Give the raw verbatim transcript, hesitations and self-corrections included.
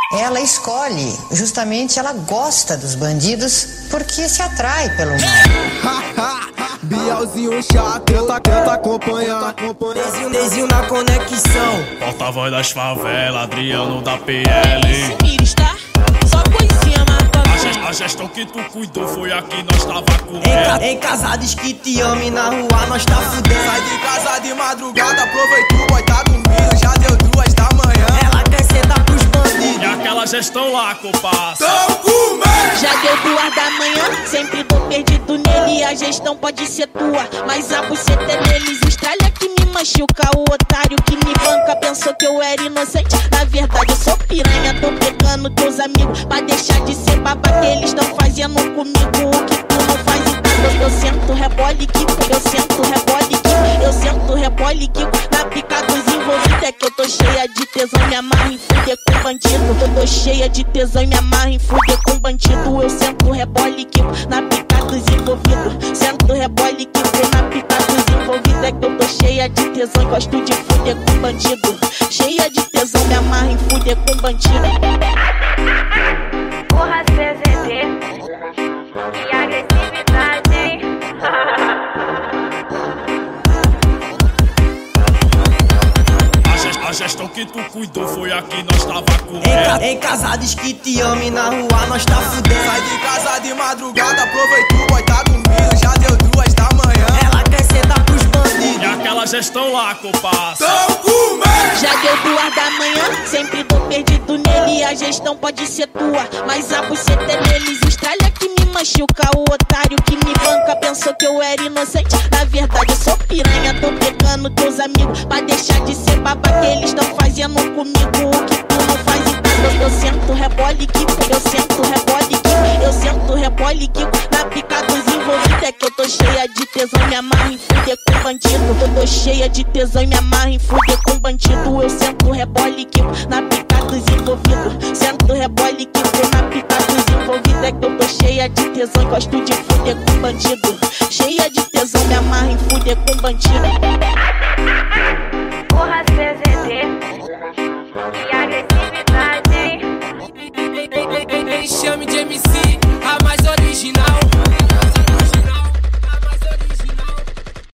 Ela escolhe, justamente ela gosta dos bandidos porque se atrai pelo mal. Bielzinho chato, tenta, tenta acompanhar. Dezinho, dezinho na conexão. Porta-voz das favelas, Adriano da P L. Está só coisinha matando. A, gest, a gestão que tu cuidou foi aqui, nós tava com Em, ca, em casa diz que te ame e na rua nós tá fudendo. Sai de casa de madrugada, aproveitou, boy, tá dormindo. Já deu duas da manhã. Ela quer sentar pros bandidos. E aquela gestão lá, comparsa. Tão com medo. Já deu duas da manhã, sempre tô perdido nele. A gestão pode ser tua, mas a buceta é deles. Estralha que me machuca, o otário que me banca pensou que eu era inocente. Na verdade eu sou piranha, tô pegando teus amigos pra deixar de ser babaca. Eles tão fazendo comigo o que tu não faz em casa. Eu, eu sento rebole Kiko, eu sento rebole Kiko, eu sento rebole Kiko. Na pica dos envolvidos é que eu tô cheia de tesão, me amarro em fuder com bandido. Eu tô cheia de tesão e me amarro em fuder com bandido. Eu sento rebole Kiko, na pica dos envolvidos. Sento rebole Kiko, na pica dos envolvidos é que eu tô cheia de tesão e gosto de fuder com bandido. Cheia de tesão, me amarro em fuder com bandido. Porra C Z D, que agressividade, hein? A gestão que tu cuidou foi aqui, nós tava com Em, ca, em casa diz que te ame e na rua nós tá fudendo. Sai de casa de madrugada, aproveitou, boy, tá dormindo. Já deu duas da manhã. Ela quer sentar pros E bandidos. aquela gestão lá, comparsa. Tão com medo. Já deu duas da manhã, sempre tô perdido nele. A gestão pode ser tua, mas a buceta é deles. Estralha que me machuca, o otário que me banca pensou que eu era inocente. Na verdade eu sou piranha, tô pegando teus amigos pra deixar de ser babaca. Eles tão fazendo comigo o que tu não faz em casa. Eu, eu sento rebole Kiko, eu sento rebole Kiko, eu sento rebole Kiko. Na pica dos envolvidos é que eu tô cheia de tesão, me amarro em fuder com bandido. Eu tô cheia de tesão e me amarro em fuder com bandido. Eu sento rebole Kiko, na pica dos envolvidos. Sento rebole Kiko, na pica dos envolvidos é que eu tô cheia de tesão e gosto de fuder com bandido. Cheia de tesão, me amarro em fuder com bandido. Porra C Z D, que agressividade, hein? Chame de